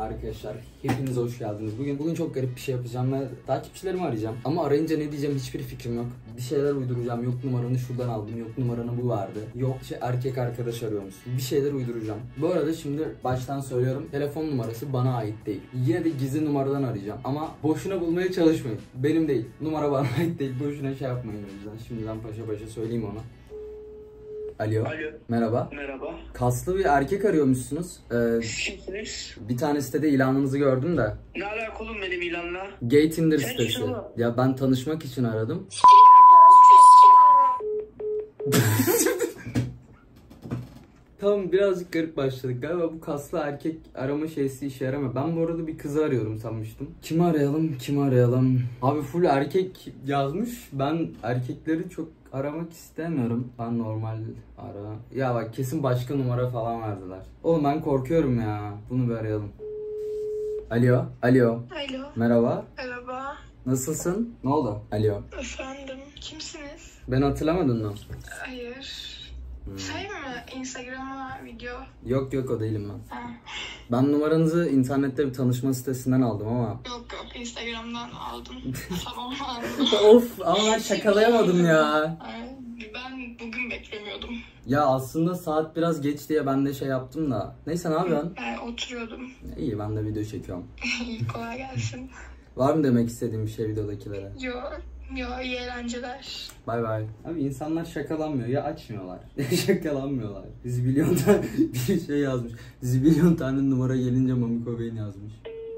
Arkadaşlar hepiniz hoş geldiniz. Bugün çok garip bir şey yapacağım ve takipçilerimi arayacağım. Ama arayınca ne diyeceğim hiçbir fikrim yok. Bir şeyler uyduracağım. Yok numaranı şuradan aldım. Yok numaranı bu vardı. Yok erkek arkadaş arıyormuşsun. Bir şeyler uyduracağım. Bu arada şimdi baştan söylüyorum. Telefon numarası bana ait değil. Yine de gizli numaradan arayacağım. Ama boşuna bulmaya çalışmayın. Benim değil. Numara bana ait değil. Boşuna şey yapmayın o yüzden. Şimdiden paşa paşa söyleyeyim ona. Alo. Alo. Merhaba. Merhaba. Kaslı bir erkek arıyormuşsunuz. Kimsiniz? Bir tane sitede ilanınızı gördüm de. Ne alakalı oğlum benim ilanla? Gay Tinder Sen sitesi. şunu. Ya ben tanışmak için aradım. Tamam, birazcık garip başladık galiba. Bu kaslı erkek arama şeysi işe yaramıyor. Ben bu arada bir kızı arıyorum sanmıştım. Kimi arayalım? Abi full erkek yazmış. Ben erkekleri çok aramak istemiyorum. Ben normal ara. Ya bak, kesin başka numara falan verdiler. Oğlum ben korkuyorum ya. Bunu bir arayalım. Alo. Alo. Merhaba. Merhaba. Nasılsın? Ne oldu? Alo. Efendim. Kimsiniz? Beni hatırlamadın mı? Hayır. Şey mi? Instagram'a video. Yok o değilim ben. Ha. Ben numaranızı internette bir tanışma sitesinden aldım ama. Yok Instagram'dan aldım. Tamam aldım. Of, ama ben şakalayamadım ya. Ben bugün beklemiyordum. Ya aslında saat biraz geç diye ben de şey yaptım da. Neyse, ne yapıyorsun? Ben oturuyordum. İyi, ben de video çekiyorum. Kolay gelsin. Var mı demek istediğim bir şey videodakilere? Yo iyi eğlenceler. Bay bay. Abi insanlar şakalanmıyor ya açmıyorlar. Şakalanmıyorlar. Zibilyon tane bir şey yazmış. Zibilyon tane numara gelince Mamiko Bey'in yazmış.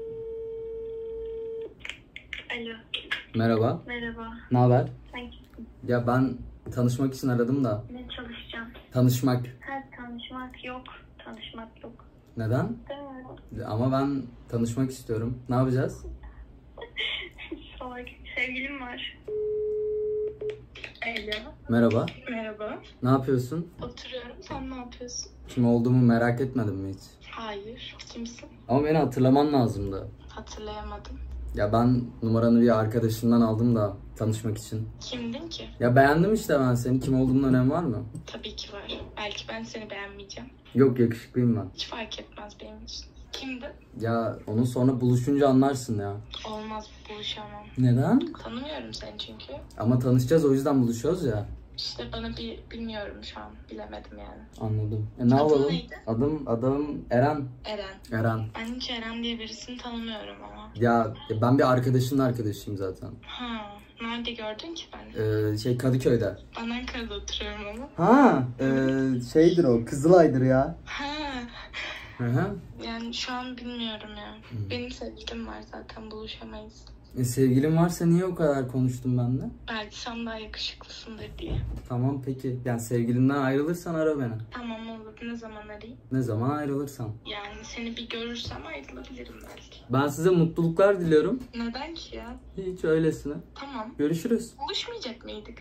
Alo. Merhaba. Merhaba. Ne haber? Sen kimsin? Ya ben tanışmak için aradım da. Ne çalışacağım? Tanışmak. Tanışmak yok. Tanışmak yok. Neden? Demiyorum. Ama ben tanışmak istiyorum. Ne yapacağız? Salak. Sevgilim var. Alo. Merhaba. Merhaba. Ne yapıyorsun? Oturuyorum. Sen ne yapıyorsun? Kim olduğumu merak etmedin mi hiç? Hayır. Kimsin? Ama beni hatırlaman lazımdı. Hatırlayamadım. Ya ben numaranı bir arkadaşından aldım da tanışmak için. Kimdin ki? Ya beğendim işte ben seni. Kim olduğunun önemi var mı? Tabii ki var. Belki ben seni beğenmeyeceğim. Yok, yakışıklıyım ben. Hiç fark etmez benim için. Kimdi? Ya onu sonra buluşunca anlarsın ya. Olmaz, buluşamam. Neden? Tanımıyorum seni çünkü. Ama tanışacağız, o yüzden buluşuyoruz ya. İşte bana bilmiyorum şu an. Bilemedim yani. Anladım. Ne Adın yapalım? neydi? Adım Eren. Eren. Ben hiç Eren diye birisini tanımıyorum ama. Ya ben bir arkadaşının arkadaşıyım zaten. Ha, nerede gördün ki beni? Kadıköy'de. Ben Ankara'da oturuyorum ama. Ha, şeydir o, Kızılay'dır ya. Ha. Hı. Yani şu an bilmiyorum ya. Benim sevgilim var zaten, buluşamayız. Sevgilin varsa niye o kadar konuştun benimle? Belki sen daha yakışıklısındır diye. Tamam peki. Yani sevgilinden ayrılırsan ara beni. Tamam olur. Ne zaman arayayım? Ne zaman ayrılırsan. Yani seni bir görürsem ayrılabilirim belki. Ben size mutluluklar diliyorum. Neden ki ya? Hiç öylesine. Tamam. Görüşürüz. Buluşmayacak mıydık?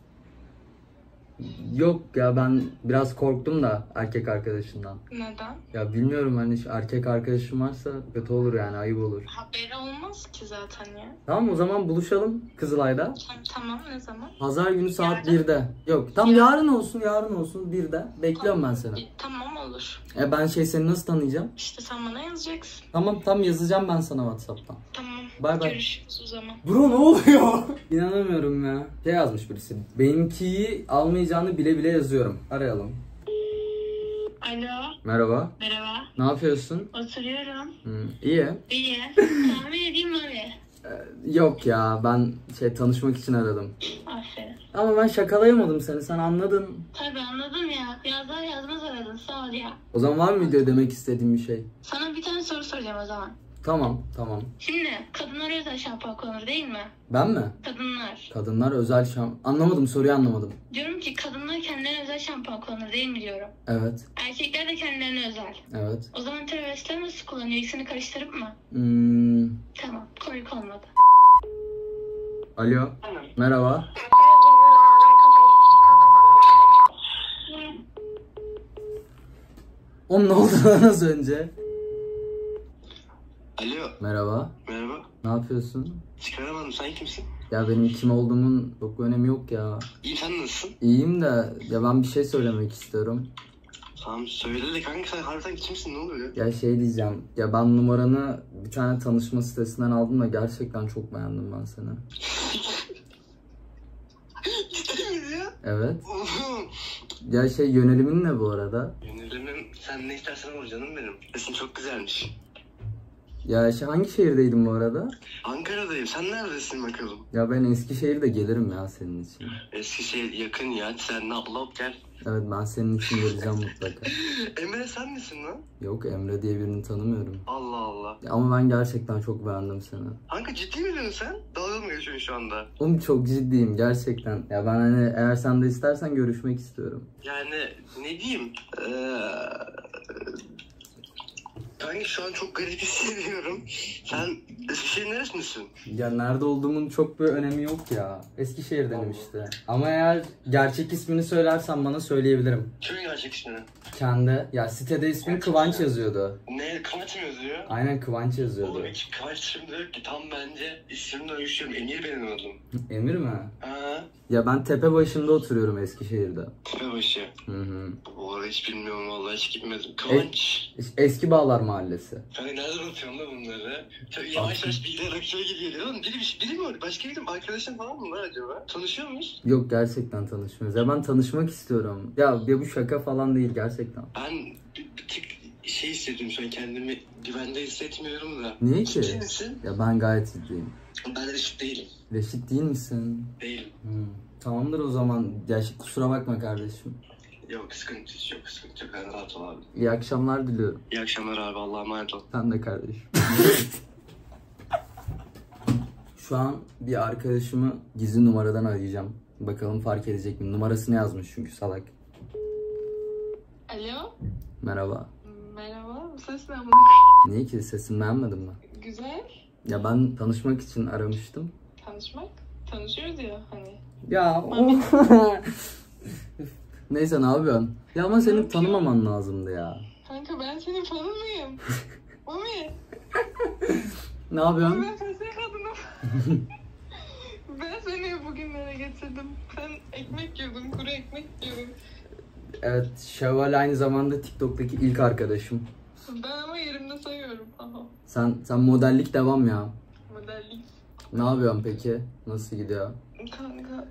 Yok ya, ben biraz korktum da erkek arkadaşından. Neden? Ya bilmiyorum, hani erkek arkadaşım varsa kötü olur yani, ayıp olur. Haberi olmaz ki zaten ya. Tamam, o zaman buluşalım Kızılay'da. Tamam, ne zaman? Pazar günü saat Yarın. 1'de. Yok tam yarın olsun 1'de. Bekliyorum ben seni. Tamam olur. Ben seni nasıl tanıyacağım? İşte sen bana yazacaksın. Tamam yazacağım ben sana WhatsApp'tan. Tamam. Bay bay. Görüşürüz o zaman. Bro, ne oluyor? İnanamıyorum ya. Şey yazmış birisi. Benimkiyi almayacağını bile bile yazıyorum. Arayalım. Alo. Merhaba. Merhaba. Ne yapıyorsun? Oturuyorum. İyi. İyi. Tahmin edeyim abi. Yok ya, ben tanışmak için aradım. Aferin. Ama ben şakalayamadım seni, sen anladın. Tabii anladım ya. Yazar yazmaz aradın. Sağ ol ya. O zaman var mı video demek istediğim bir şey? Sana bir tane soru soracağım o zaman. Tamam. Şimdi kadınlara özel şampuan kullanır değil mi? Ben mi? Kadınlar. Kadınlar özel Anlamadım, soruyu anlamadım. Diyorum ki kadınlar kendilerine özel şampuan kullanır değil mi diyorum. Evet. Erkekler de kendilerine özel. Evet. O zaman travestiler nasıl kullanıyor? İkisini karıştırıp mı? Tamam. Komik olmadı. Alo. Merhaba. Oğlum ne oldu lan az önce? Alo. Merhaba. Merhaba. Ne yapıyorsun? Çıkaramadım. Sen kimsin? Ya benim kim olduğumun çok bir önemi yok ya. İyi, sen nasılsın? İyiyim de ya, ben bir şey söylemek istiyorum. Tamam söyle de kanka, sen harbiden kimsin, ne oluyor? Ya şey diyeceğim. Ya ben numaranı bir tane tanışma sitesinden aldım da gerçekten çok beğendim ben seni. Ciddi miyiz ya? Evet. Ya şey, yönelimin ne bu arada? Yönelimim sen ne istersen olur canım benim. Sesin çok güzelmiş. Ya şey, hangi şehirdeydin bu arada? Ankara'dayım. Sen neredesin bakalım? Ya ben Eskişehir'de gelirim ya senin için. Eskişehir yakın ya. Sen abla gel. Evet, ben senin için geleceğim mutlaka. Emre sen misin lan? Yok, Emre diye birini tanımıyorum. Allah Allah. Ya ama ben gerçekten çok beğendim seni. Kanka ciddi mi diyorsun sen? Dalga mı geçiyorsun şu anda? Oğlum çok ciddiyim gerçekten. Ya ben hani eğer sen de istersen görüşmek istiyorum. Yani ne diyeyim? Kanka şu an çok garip hissediyorum. Sen Eskişehir neresisin? Ya nerede olduğumun çok bir önemi yok ya. Eskişehir'denim işte. Ama eğer gerçek ismini söylersen bana söyleyebilirim. Kimin gerçek ismini? Kendi. Ya sitede ismi Kıvanç yazıyordu. Ne? Kıvanç mı yazıyor? Aynen, Kıvanç yazıyordu. Oğlum hiç Kıvanç şimdi yok ki, tam bence isimle uyuşuyorum. Emir benim adım. Emir mi? Ha? Ya ben tepe başında oturuyorum Eskişehir'de. Tepebaşı. Hı. Bu arada hiç bilmiyorum vallahi, hiç gitmedim. Kıvanç. Eski Bağlar Mahallesi. Kanka nereden atıyorsun lan bunları? Tabii yavaş yavaş bilgiler akışına gidiyor. Oğlum biri mi var? Başka biri mi? Arkadaşın falan mı lan acaba? Tanışıyor muyuz? Yok, gerçekten tanışmıyoruz. Ya ben tanışmak istiyorum. Ya bu şaka falan değil gerçekten. Ben bir tık şey hissediyorum şu an, kendimi güvende hissetmiyorum da. Niye ki? Ciddi misin? Ya ben gayet ciddiyim. Ben reşit değilim. Reşit değil misin? Değilim. Tamamdır o zaman. Ya kusura bakma kardeşim. Yok sıkıntı hiç yok, sıkıntı yok. Ben rahat ol abi. İyi akşamlar diliyorum. İyi akşamlar abi, Allah'a emanet ol. Sen de kardeşim. Şu an bir arkadaşımı gizli numaradan arayacağım. Bakalım fark edecek mi? Numarasını yazmış çünkü salak. Alo. Merhaba. Merhaba. Bu ses ne? Niye ki? Sesimi beğenmedin mi? Güzel. Ya ben tanışmak için aramıştım. Tanışmak. Tanışıyoruz ya hani. Ya neyse, ne yapıyorsun? Ya ama senin tanımaman lazımdı ya. Kanka ben senin fanın mıyım? Mami. Ne yapıyorsun? Ben fesih kadınım. Ben seni bugünlere getirdim. Sen ekmek yiyordun, kuru ekmek yiyordun. Evet, Şevval aynı zamanda TikTok'taki ilk arkadaşım. Ben ama yerimde sayıyorum. Aha. Sen modellik devam ya. Modellik. Ne yapıyorsun peki? Nasıl gidiyor? Kanka.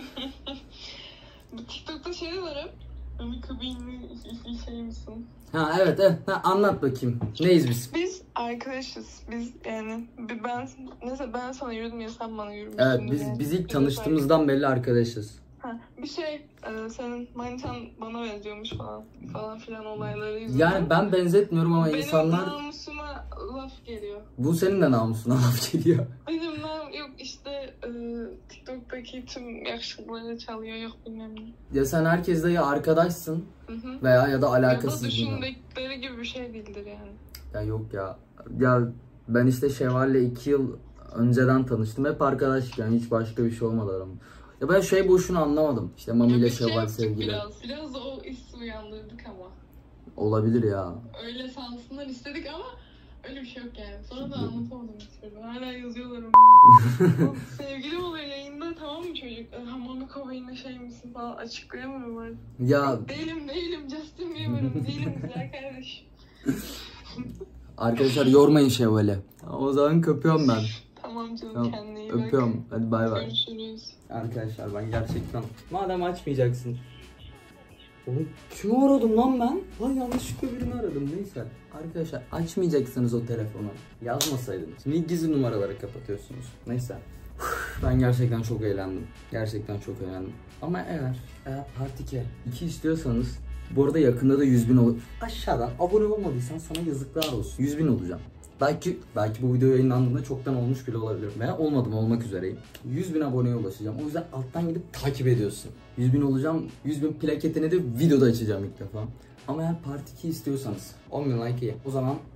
Bu TikTok'ta şey var hep. Kabinli şey misin? Ha evet. Ha, anlat bakayım. Neyiz biz? Biz arkadaşız. Biz yani ben sana yürüdüm ya sen bana yürümüşsün. Evet, biz ilk tanıştığımızdan belli arkadaşız. Bir şey senin manitan bana benziyormuş falan filan olayları yüzünden. Yani ben benzetmiyorum ama benim insanlar... namusuma laf geliyor. Bu senin de namusuna laf geliyor. Benim yok işte TikTok'taki tüm yakışıklıları çalıyor, yok bilmem ne. Ya sen herkesle ya arkadaşsın Hı. veya ya da Ya da alakasız. düşündükleri gibi bir şey değildir yani. Ya yok ya. Ya ben işte Şevval'le 2 yıl önceden tanıştım. Hep arkadaşken, hiç başka bir şey olmadı aramda. Ya ben şey boşuna anlamadım. İşte Mami ile Bir şey Şevval yaptık sevgili. Biraz da o hissi uyandırdık ama. Olabilir ya. Öyle sansınlar istedik ama öyle bir şey yok yani. Sonra da anlatamadım hiçbirini. Hala yazıyorlar onu. Sevgili oluyor yayında, tamam mı çocuk? Hamami Kobe'yle şey misin falan açıklayamıyorlar. Ya Değilim Justin Bieber'ım. Değilim güzel kardeşim. arkadaşlar yormayın Şevval'i. O zaman köpüyorum ben. Tamam canım, Tamam, kendine iyi bak. öpüyorum. Hadi bay bay. Görüşürüz. Arkadaşlar ben gerçekten... Madem açmayacaksın. Oğlum kimi aradım lan ben? Lan yanlışlıkla birini aradım, neyse. Arkadaşlar açmayacaksınız o telefonu. Yazmasaydınız. Niye gizli numaraları kapatıyorsunuz? Neyse. Ben gerçekten çok eğlendim. Gerçekten çok eğlendim. Ama eğer Part 2 istiyorsanız, bu arada yakında da 100.000 olur. Aşağıdan abone olmadıysan sana yazıklar olsun. 100.000 olacağım. Belki bu video yayınlandığında çoktan olmuş bile olabilir. Veya olmak üzereyim. 100.000 aboneye ulaşacağım. O yüzden alttan gidip takip ediyorsun. 100.000 olacağım. 100.000 plaketini de videoda açacağım ilk defa. Ama eğer Part 2 istiyorsanız 10.000 like iyi. O zaman